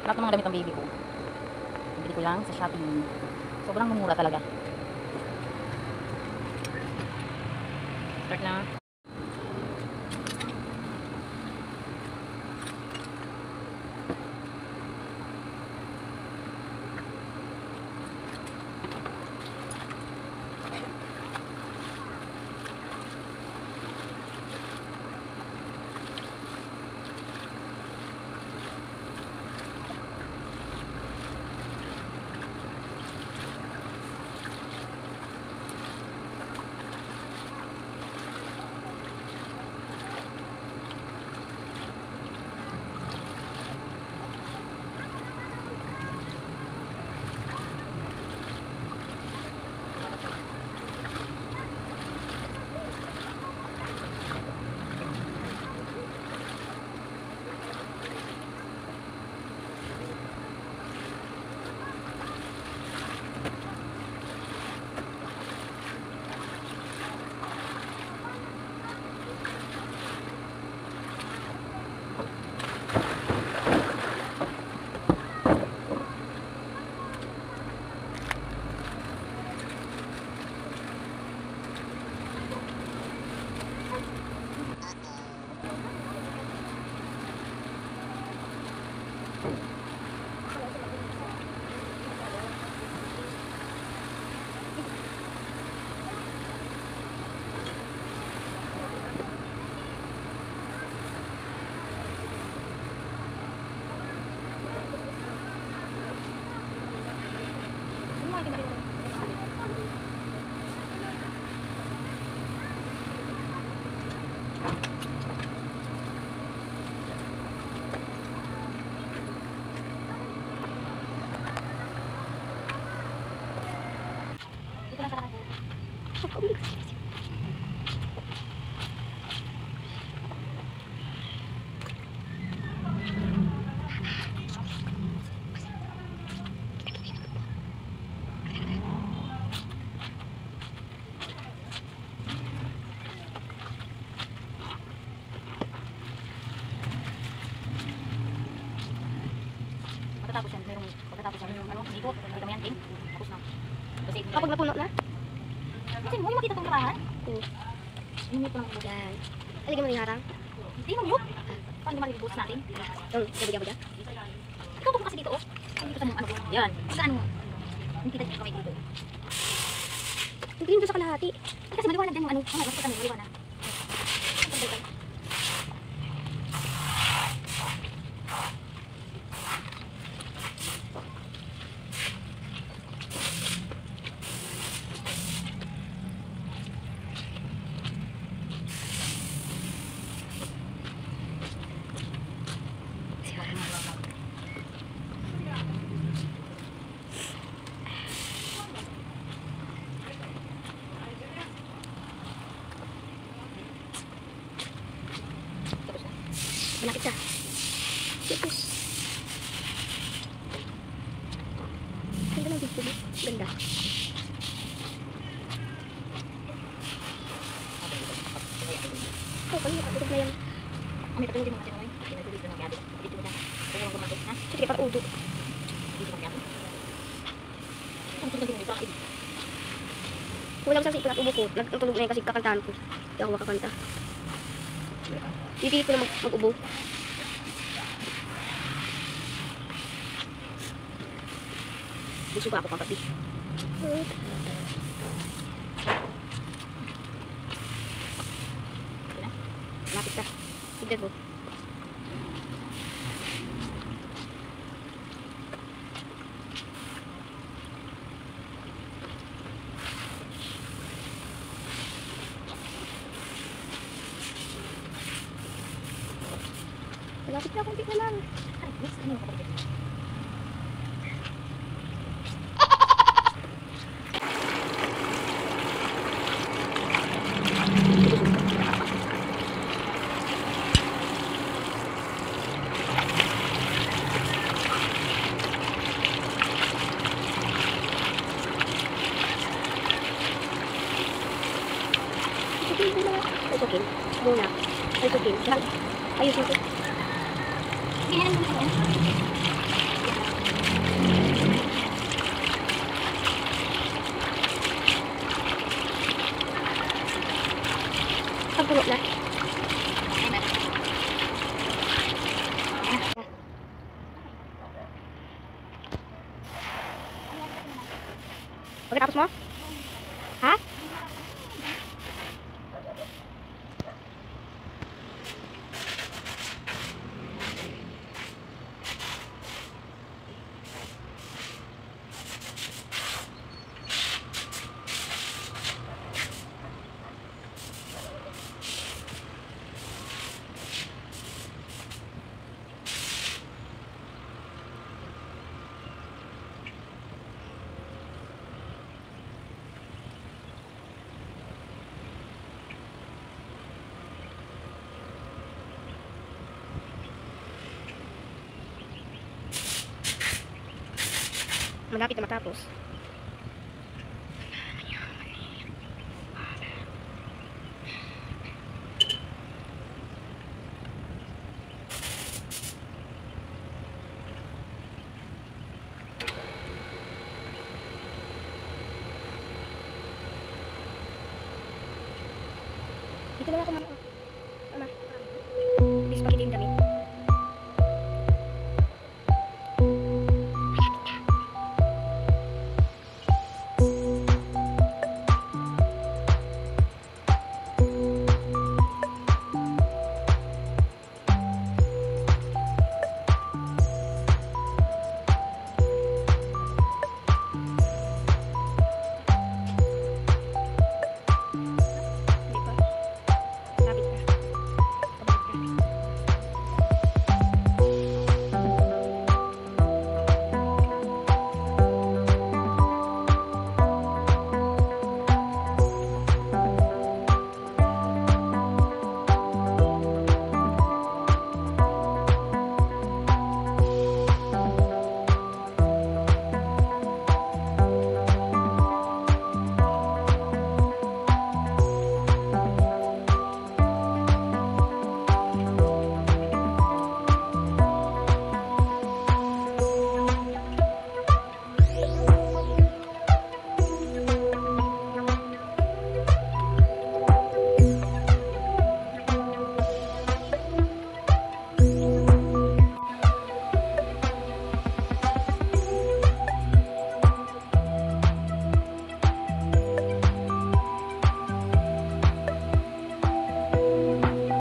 Lahat ng mga damit ng baby ko. Bili ko lang sa Shopee. Sobrang mumura talaga. Start na. Pagkatapos yan, ano, dito, nakita mo yan, King? Tapos na. Kasi, kapag napuno na? Kasi mo yung makita itong karahan? Oo. Yung mute ko lang ubo. Yan. Aligyan mo rin harang? Hindi mo mute. Paano naman i-boost natin? Yung, nabigyan-bigyan? Ikaw kasi dito, oh. Hindi ko sa ano, yan. Saan mo? Hindi kita kamay dito. Hindi rin doon sa kalahati. Kasi maliwanag din yung ano, mas kami, maliwanag. Malapit na. Tapos. Ganda ng dito. Ganda. Oh, kanina katulog na yan. May katulog din mga tinawin. Pinagulito ng gabi. Dito mo na. Kaya lang gumagot na. Sige, parang udo. Dito ng gabi. Ang tulog din mo ito. Walang sa sipat ubo ko. Nagtulog na yan kasi kakantahan ko. Hindi ako makakanta. Pipilit ko na mag-ubo. Gusto ba ako kakapi? Lapit ka. Tignan mo. Malapit na, kunti na lang. Ay, miss, ano yung kapatid? It's okay. Muna. It's okay. Ayusin ko. Ginagawa mo yan. pag puno na. Pagkatapos mo? Ha? Malapit na matapos. Dito na ako, mama. Mama.